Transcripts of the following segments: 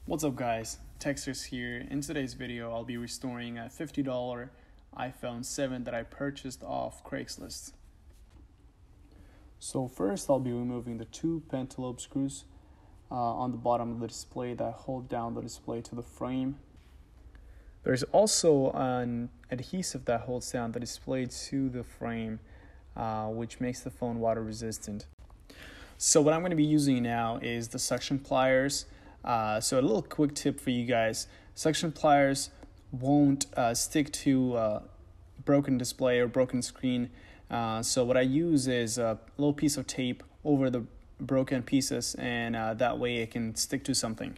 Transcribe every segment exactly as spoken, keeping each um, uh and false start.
What's up guys, Techster's here. In today's video I'll be restoring a fifty dollar iPhone seven that I purchased off Craigslist. So first I'll be removing the two pentalobe screws uh, on the bottom of the display that hold down the display to the frame. There's also an adhesive that holds down the display to the frame uh, which makes the phone water resistant. So what I'm going to be using now is the suction pliers. Uh, so a little quick tip for you guys: suction pliers won't uh, stick to uh, broken display or broken screen. Uh, so what I use is a little piece of tape over the broken pieces, and uh, that way it can stick to something.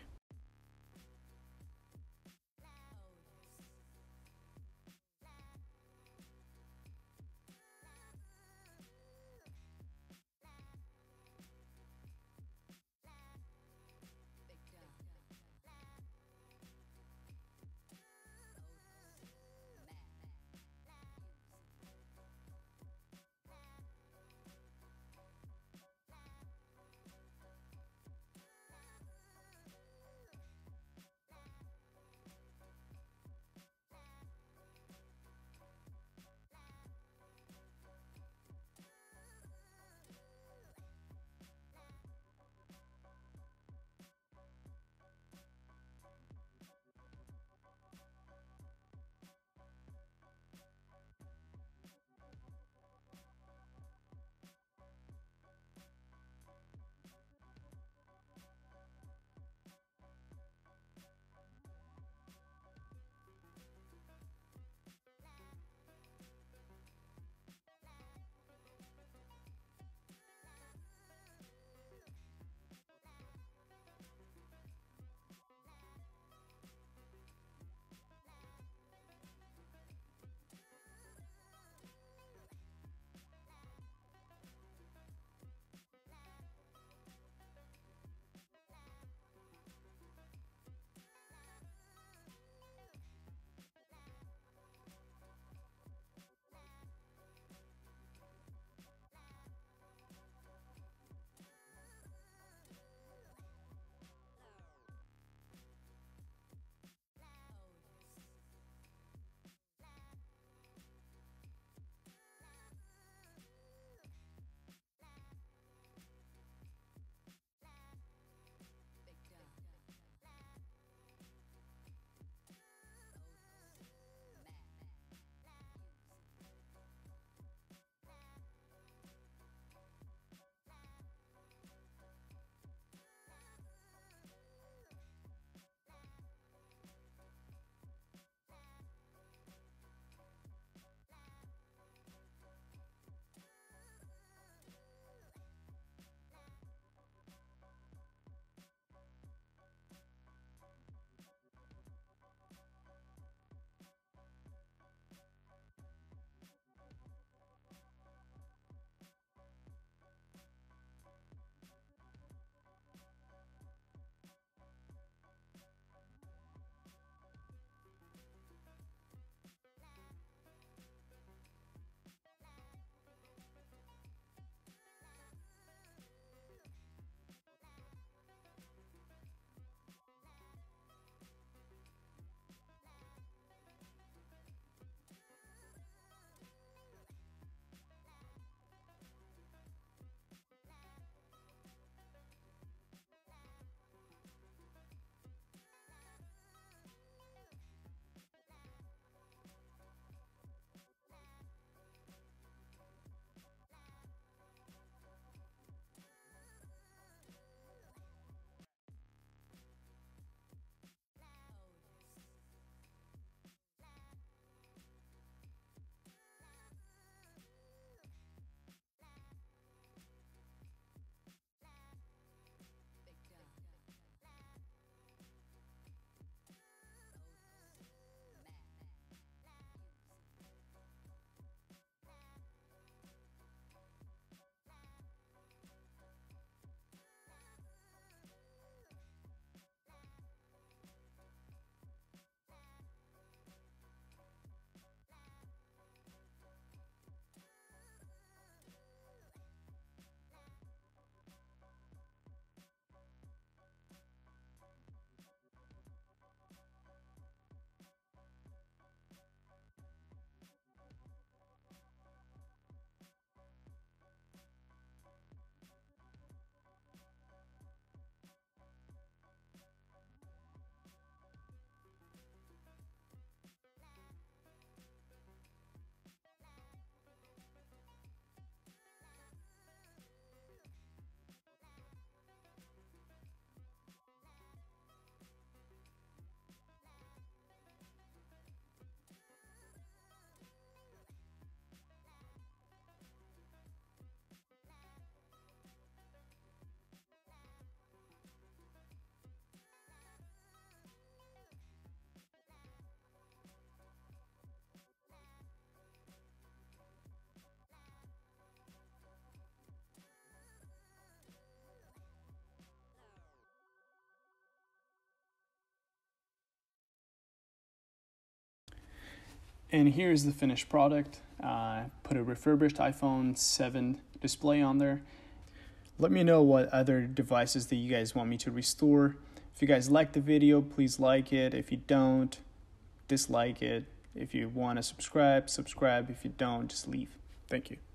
And here's the finished product. Uh, put a refurbished iPhone seven display on there. Let me know what other devices that you guys want me to restore. If you guys like the video, please like it. If you don't, dislike it. If you want to subscribe, subscribe. If you don't, just leave. Thank you.